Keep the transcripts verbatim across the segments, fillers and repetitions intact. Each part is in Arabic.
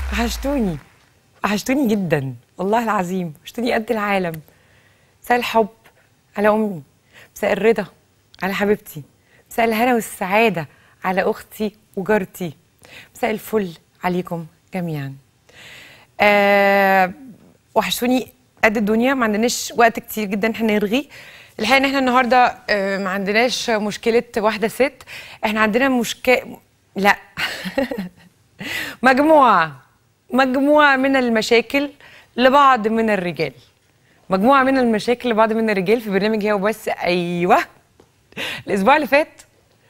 وحشتوني وحشتوني جدا والله العظيم، وحشتوني قد العالم. مساء الحب على امي، مساء الرضا على حبيبتي، مساء الهنا والسعاده على اختي وجارتي، مساء الفل عليكم جميعا. أه وحشتوني قد الدنيا. ما عندناش وقت كتير جدا احنا نرغي. الحقيقه ان احنا النهارده أه ما عندناش مشكله واحده ست، احنا عندنا مشكله لا مجموعه مجموعه من المشاكل لبعض من الرجال. مجموعه من المشاكل لبعض من الرجال في برنامج هي وبس. ايوه الاسبوع اللي فات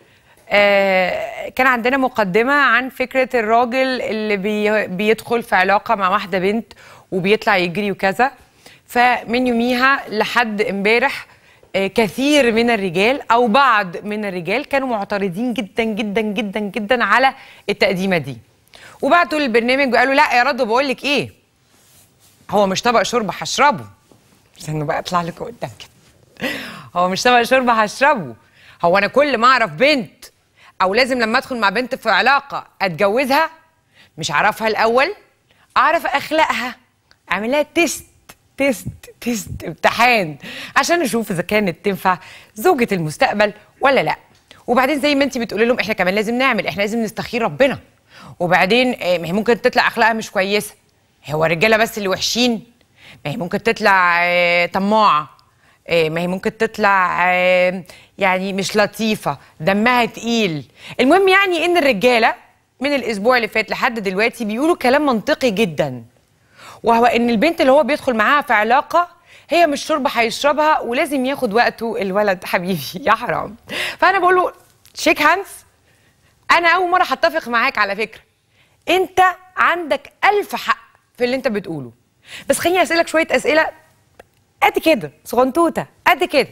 آه كان عندنا مقدمه عن فكره الراجل اللي بي بيدخل في علاقه مع واحده بنت وبيطلع يجري وكذا. فمن يوميها لحد امبارح آه كثير من الرجال او بعض من الرجال كانوا معترضين جدا جدا جدا جدا على التقديمه دي، وبعتوا للبرنامج وقالوا لا يا رضوى بقول لك ايه، هو مش طبق شوربه هشربه. استنوا بقى اطلع لكم قدام كده. هو مش طبق شوربه هشربه. هو انا كل ما اعرف بنت او لازم لما ادخل مع بنت في علاقه اتجوزها؟ مش اعرفها الاول، اعرف اخلاقها، اعمل لها تيست تيست تيست امتحان عشان اشوف اذا كانت تنفع زوجة المستقبل ولا لا. وبعدين زي ما انت بتقولي لهم احنا كمان لازم نعمل، احنا لازم نستخير ربنا. وبعدين ما هي ممكن تطلع اخلاقها مش كويسه، هو الرجاله بس اللي وحشين؟ ما هي ممكن تطلع طماعه، ما هي ممكن تطلع يعني مش لطيفه، دمها تقيل. المهم يعني ان الرجاله من الاسبوع اللي فات لحد دلوقتي بيقولوا كلام منطقي جدا، وهو ان البنت اللي هو بيدخل معاها في علاقه هي مش شوربه هيشربها ولازم ياخد وقته الولد حبيبي يا حرام. فانا بقول له شيك هاندز، انا اول مره هتفق معاك على فكره، انت عندك الف حق في اللي انت بتقوله، بس خليني اسالك شويه اسئله قد كده صغنطوطه قد كده.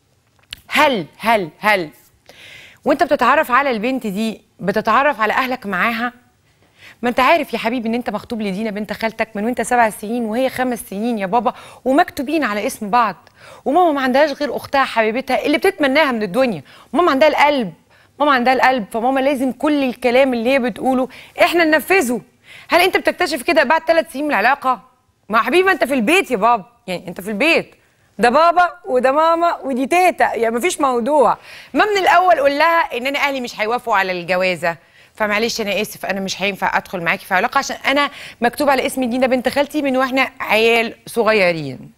هل هل هل وانت بتتعرف على البنت دي بتتعرف على اهلك معاها؟ ما انت عارف يا حبيبي ان انت مخطوب لدينا بنت خالتك من وانت سبع سنين وهي خمس سنين يا بابا، ومكتوبين على اسم بعض، وماما ما عندهاش غير اختها حبيبتها اللي بتتمناها من الدنيا، ماما عندها القلب، ماما عندها القلب، فماما لازم كل الكلام اللي هي بتقوله احنا ننفذه. هل انت بتكتشف كده بعد ثلاث سنين من العلاقه؟ ما حبيبي انت في البيت يا بابا، يعني انت في البيت، ده بابا وده ماما ودي تيتا، يعني مفيش موضوع. ما من الاول قول لها ان انا اهلي مش هيوافقوا على الجوازه، فمعلش انا اسف انا مش هينفع ادخل معاكي في علاقه عشان انا مكتوب على اسمي دينا بنت خالتي من واحنا عيال صغيرين.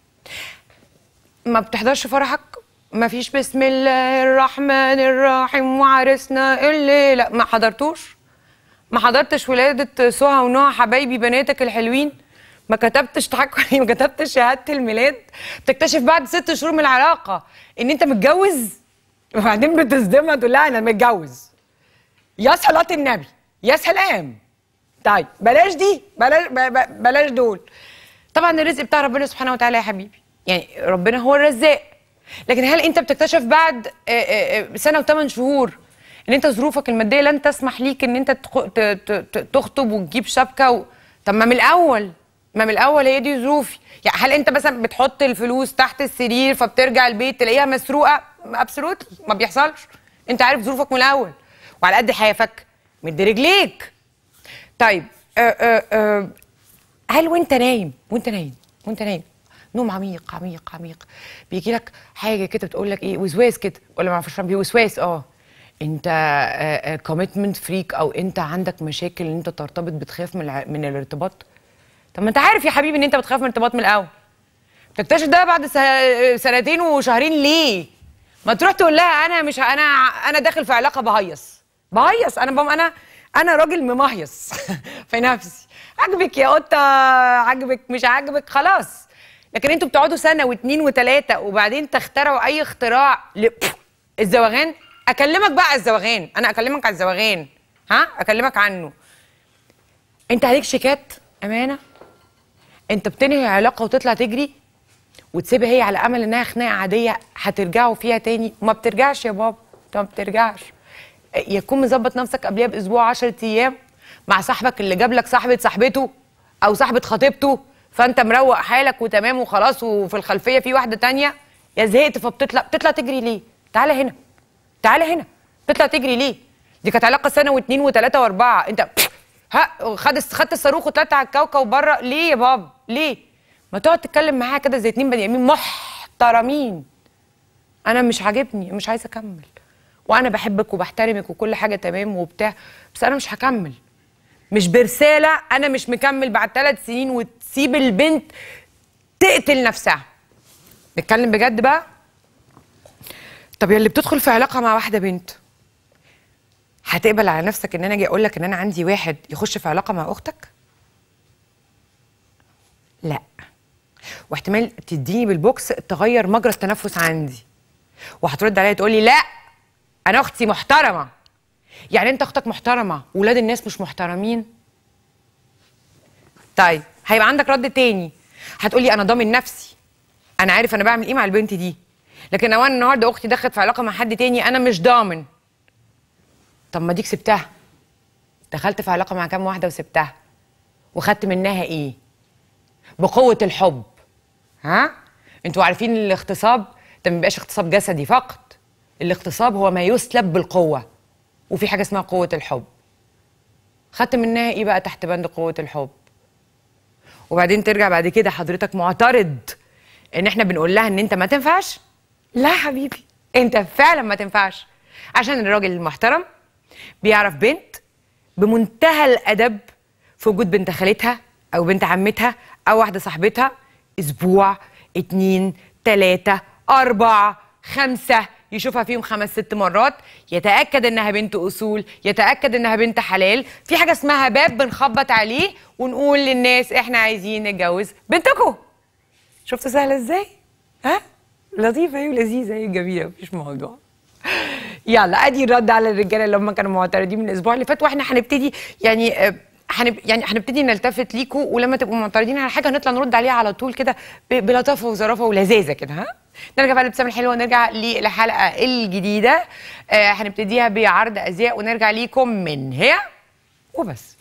ما بتحضرش فرحك؟ ما فيش بسم الله الرحمن الرحيم وعرسنا الليله، ما حضرتوش؟ ما حضرتش ولاده سهى ونهى حبايبي بناتك الحلوين؟ ما كتبتش تحكم ما كتبتش شهاده الميلاد؟ بتكتشف بعد ست شهور من العلاقه ان انت متجوز، وبعدين بتصدمها تقول لها انا متجوز. يا صلاة النبي يا سلام. طيب بلاش دي، بلاش بلاش دول. طبعا الرزق بتاع ربنا سبحانه وتعالى يا حبيبي، يعني ربنا هو الرزاق، لكن هل انت بتكتشف بعد سنه وثمان شهور ان انت ظروفك الماديه لن تسمح ليك ان انت تخطب وتجيب شبكه و... طب ما من الاول ما من الاول هي دي ظروفي. يعني هل انت مثلا بتحط الفلوس تحت السرير فبترجع البيت تلاقيها مسروقه؟ ابسولوت ما بيحصلش. انت عارف ظروفك من الاول وعلى قد حيافك مد رجليك. طيب آآ آآ هل وانت نايم وانت نايم وانت نايم نوم عميق عميق عميق بيجي لك حاجه كده بتقول لك ايه، وسواس كده ولا ما اعرفش وسواس اه انت كوميتمنت فريك او انت عندك مشاكل ان انت ترتبط، بتخاف من من الارتباط؟ طب ما انت عارف يا حبيبي ان انت بتخاف من الارتباط من الاول، تكتشف ده بعد سنتين وشهرين ليه؟ ما تروح تقول لها انا مش انا انا داخل في علاقه بهيص بهيص انا بم انا انا راجل ممهيص في نفسي. عجبك يا قطه عجبك مش عجبك خلاص، لكن انتوا بتقعدوا سنه واثنين وثلاثه وبعدين تخترعوا اي اختراع ل... الزواغان. اكلمك بقى على الزواغان، انا اكلمك على الزواغان، ها اكلمك عنه. انت عليك شيكات امانه، انت بتنهي علاقه وتطلع تجري وتسيبها هي على امل انها خناقه عاديه هترجعوا فيها تاني. ما بترجعش يا بابا، انت ما بترجعش. يكون مظبط نفسك قبلها باسبوع عشرة ايام مع صاحبك اللي جاب لك صاحبه صاحبته او صاحبه خطيبته، فانت مروق حالك وتمام وخلاص، وفي الخلفيه في واحده تانيه، يا زهقت فبتطلع بتطلع تجري ليه؟ تعالى هنا تعالى هنا، بتطلع تجري ليه؟ دي كانت علاقه سنه واثنين وثلاثه واربعه، انت ها خد خدت الصاروخ وطلعت على الكوكب بره ليه يا بابا؟ ليه؟ ما تقعد تتكلم معاها كده زي اتنين بني ادمين محترمين. انا مش عاجبني، مش عايزه اكمل، وانا بحبك وبحترمك وكل حاجه تمام وبتاع، بس انا مش هكمل. مش برساله انا مش مكمل بعد ثلاث سنين وتسيب البنت تقتل نفسها. نتكلم بجد بقى. طب يا اللي بتدخل في علاقه مع واحده بنت، هتقبل على نفسك ان انا اجي اقول لك ان انا عندي واحد يخش في علاقه مع اختك؟ لا. واحتمال تديني بالبوكس تغير مجرى التنفس عندي، وهترد عليا تقول لي لا انا اختي محترمه. يعني انت اختك محترمه ولاد الناس مش محترمين؟ طيب هيبقى عندك رد تاني، هتقولي انا ضامن نفسي، انا عارف انا بعمل ايه مع البنت دي، لكن لو انا النهارده اختي دخلت في علاقه مع حد تاني انا مش ضامن. طب ما ديك سبتها، دخلت في علاقه مع كام واحده وسبتها، وخدت منها ايه؟ بقوه الحب. ها؟ انتوا عارفين الاغتصاب ده ما بيبقاش اغتصاب جسدي فقط، الاغتصاب هو ما يسلب بالقوه، وفي حاجه اسمها قوه الحب. خدت منها ايه بقى تحت بند قوه الحب؟ وبعدين ترجع بعد كده حضرتك معترض ان احنا بنقول لها ان انت ما تنفعش؟ لا حبيبي، انت فعلا ما تنفعش، عشان الراجل المحترم بيعرف بنت بمنتهى الادب في وجود بنت خالتها او بنت عمتها او واحده صاحبتها اسبوع اتنين تلاته اربعه خمسه، يشوفها فيهم خمس ست مرات، يتاكد انها بنت اصول، يتاكد انها بنت حلال. في حاجه اسمها باب بنخبط عليه ونقول للناس احنا عايزين نتجوز بنتكم. شفتوا سهله ازاي؟ ها؟ لطيفه اهي ولذيذه اهي جميله، مفيش موضوع. يلا ادي الرد على الرجاله اللي هم كانوا معترضين من الاسبوع اللي فات، واحنا هنبتدي يعني آه هنب... يعني هنبتدي نلتفت ليكوا، ولما تبقوا معترضين على حاجه هنطلع نرد عليها على طول كده ب... بلطافه وظرافه ولذاذه كده. ها؟ نرجع بقى لابتسام الحلوه ونرجع للحلقه الجديده. آه هنبتديها بعرض ازياء ونرجع ليكم من هي وبس.